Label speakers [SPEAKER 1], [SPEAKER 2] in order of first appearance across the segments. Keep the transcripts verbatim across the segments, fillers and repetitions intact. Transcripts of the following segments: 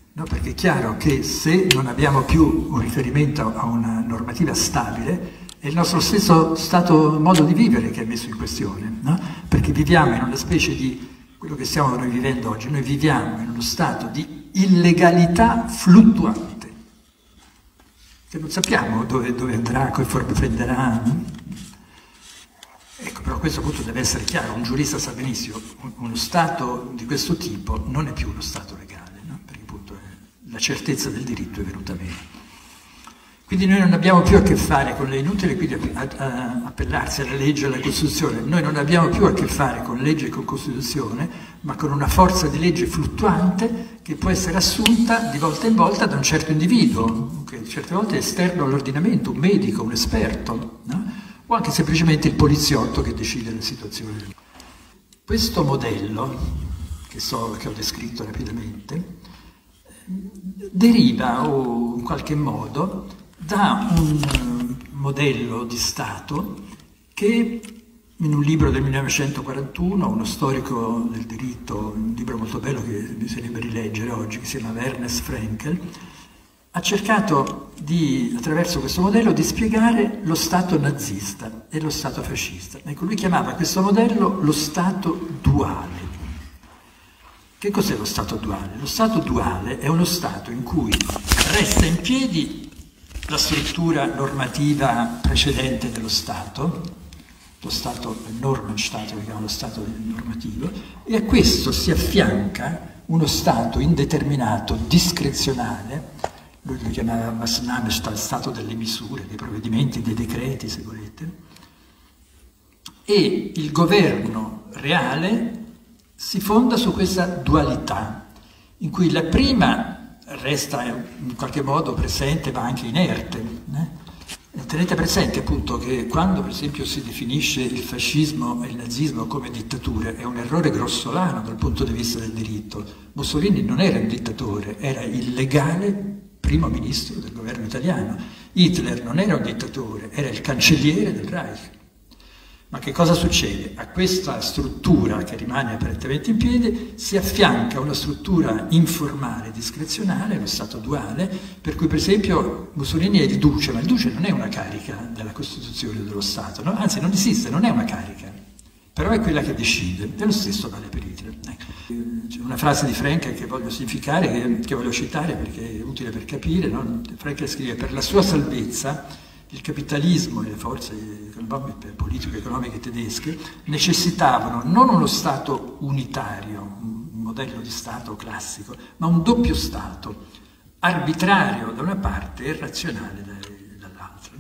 [SPEAKER 1] No, perché è chiaro che se non abbiamo più un riferimento a una normativa stabile, è il nostro stesso stato, modo di vivere che è messo in questione, no? Perché viviamo in una specie di, quello che stiamo noi vivendo oggi, noi viviamo in uno stato di illegalità fluttuante, che non sappiamo dove, dove andrà, che forma prenderà. Ecco, però a questo punto deve essere chiaro, un giurista sa benissimo, uno Stato di questo tipo non è più uno Stato legale, no? Perché appunto la certezza del diritto è venuta meno. Quindi noi non abbiamo più a che fare con le inutili, quindi a, a, appellarsi alla legge e alla Costituzione, noi non abbiamo più a che fare con legge e con Costituzione, ma con una forza di legge fluttuante che può essere assunta di volta in volta da un certo individuo, che certe volte è esterno all'ordinamento, un medico, un esperto, no? O anche semplicemente il poliziotto che decide la situazione. Questo modello, che, so, che ho descritto rapidamente, deriva o in qualche modo da un modello di Stato che in un libro del millenovecentoquarantuno, uno storico del diritto, un libro molto bello che bisognerebbe rileggere oggi, che si chiama Ernest Fraenkel, ha cercato di, attraverso questo modello, di spiegare lo Stato nazista e lo Stato fascista. Ecco, lui chiamava questo modello lo Stato duale. Che cos'è lo Stato duale? Lo Stato duale è uno Stato in cui resta in piedi la struttura normativa precedente dello Stato, lo Stato, il Normenstaat, che chiama lo Stato normativo, e a questo si affianca uno Stato indeterminato, discrezionale. Lui lo chiamava Maßnahmenstaat, Stato delle misure, dei provvedimenti, dei decreti, se volete, e il governo reale si fonda su questa dualità, in cui la prima resta in qualche modo presente ma anche inerte. Eh? Tenete presente appunto che quando per esempio si definisce il fascismo e il nazismo come dittature è un errore grossolano dal punto di vista del diritto. Mussolini non era un dittatore, era il legale primo ministro del governo italiano. Hitler non era un dittatore, era il cancelliere del Reich. Ma che cosa succede? A questa struttura che rimane apparentemente in piedi si affianca una struttura informale, discrezionale, lo Stato duale, per cui per esempio Mussolini è il duce, ma il duce non è una carica della Costituzione dello Stato, no? Anzi non esiste, non è una carica, però è quella che decide, e lo stesso vale per Hitler. C'è una frase di Fraenkel che voglio significare, che, che voglio citare perché è utile per capire, no? Fraenkel scrive: per la sua salvezza il capitalismo e le forze politico-economiche tedesche necessitavano non uno Stato unitario, un modello di Stato classico, ma un doppio Stato, arbitrario da una parte e razionale dall'altra.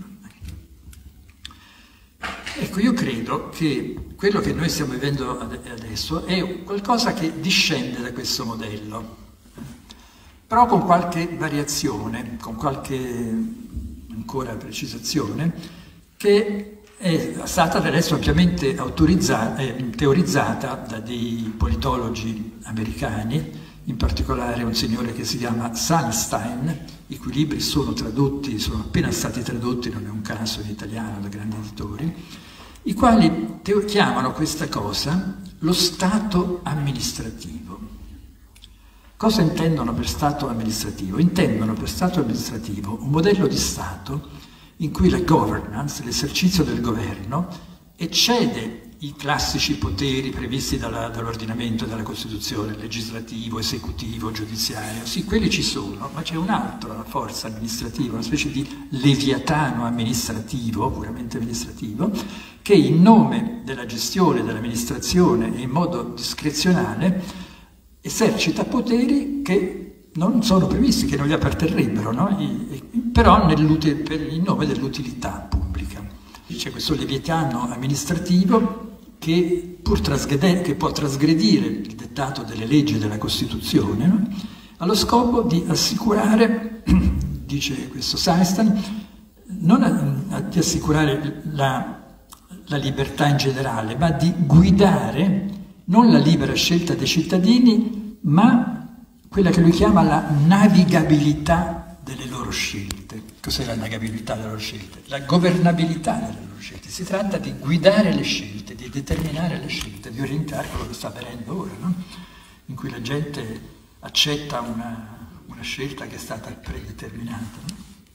[SPEAKER 1] Ecco, io credo che quello che noi stiamo vivendo adesso è qualcosa che discende da questo modello, però con qualche variazione, con qualche ancora precisazione, che è stata adesso ampiamente eh, teorizzata da dei politologi americani, in particolare un signore che si chiama Sunstein, i cui libri sono tradotti, sono appena stati tradotti, non è un caso, in italiano da grandi editori, i quali chiamano questa cosa lo Stato amministrativo. Cosa intendono per Stato amministrativo? Intendono per Stato amministrativo un modello di Stato in cui la governance, l'esercizio del governo, eccede i classici poteri previsti dall'ordinamento e dalla Costituzione, legislativo, esecutivo, giudiziario. Sì, quelli ci sono, ma c'è un'altra forza amministrativa, una specie di leviatano amministrativo, puramente amministrativo, che in nome della gestione, dell'amministrazione e in modo discrezionale esercita poteri che non sono previsti, che non gli apparterrebbero, no? I, però per il nome dell'utilità pubblica. C'è questo leviatano amministrativo che, pur che può trasgredire il dettato delle leggi e della Costituzione, no? Ha lo scopo di assicurare, dice questo Sunstein, non a, a, di assicurare la, la libertà in generale, ma di guidare non la libera scelta dei cittadini, ma quella che lui chiama la navigabilità delle loro scelte. Cos'è la navigabilità delle loro scelte? La governabilità delle loro scelte. Si tratta di guidare le scelte, di determinare le scelte, di orientare quello che sta avvenendo ora, no? In cui la gente accetta una, una una scelta che è stata predeterminata. No?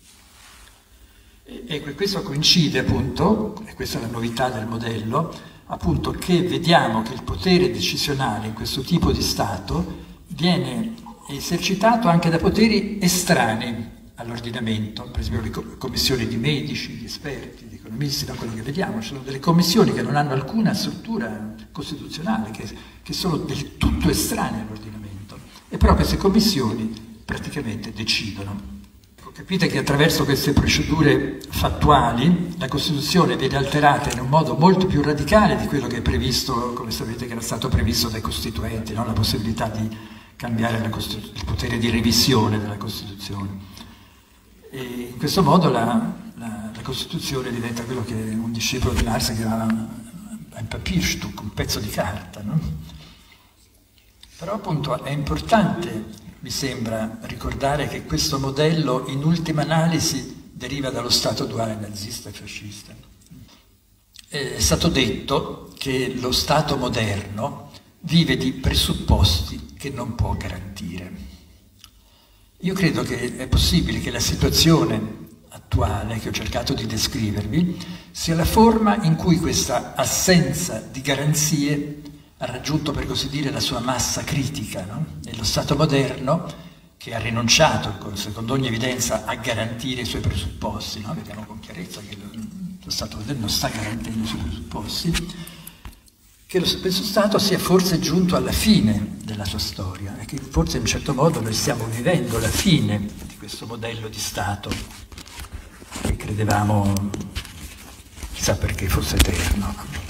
[SPEAKER 1] E, e questo coincide appunto, e questa è la novità del modello, appunto che vediamo che il potere decisionale in questo tipo di Stato viene esercitato anche da poteri estranei all'ordinamento, per esempio le commissioni di medici, di esperti, di economisti, non quello che vediamo, ci sono delle commissioni che non hanno alcuna struttura costituzionale, che, che sono del tutto estranee all'ordinamento, e però queste commissioni praticamente decidono. Capite che attraverso queste procedure fattuali la Costituzione viene alterata in un modo molto più radicale di quello che è previsto, come sapete che era stato previsto dai Costituenti, no? La possibilità di cambiare la il potere di revisione della Costituzione. E in questo modo la, la, la Costituzione diventa quello che un discepolo di Marx chiamava un Papierstück, un pezzo di carta. No? Però appunto è importante, mi sembra, ricordare che questo modello in ultima analisi deriva dallo Stato duale nazista e fascista. È stato detto che lo Stato moderno vive di presupposti che non può garantire. Io credo che è possibile che la situazione attuale, che ho cercato di descrivervi, sia la forma in cui questa assenza di garanzie ha raggiunto, per così dire, la sua massa critica, no? E lo Stato moderno, che ha rinunciato, secondo ogni evidenza, a garantire i suoi presupposti, no? Vediamo con chiarezza che lo, lo Stato moderno non sta garantendo i suoi presupposti, che lo, questo Stato sia forse giunto alla fine della sua storia e che forse in un certo modo noi stiamo vivendo la fine di questo modello di Stato che credevamo, chissà perché, fosse eterno.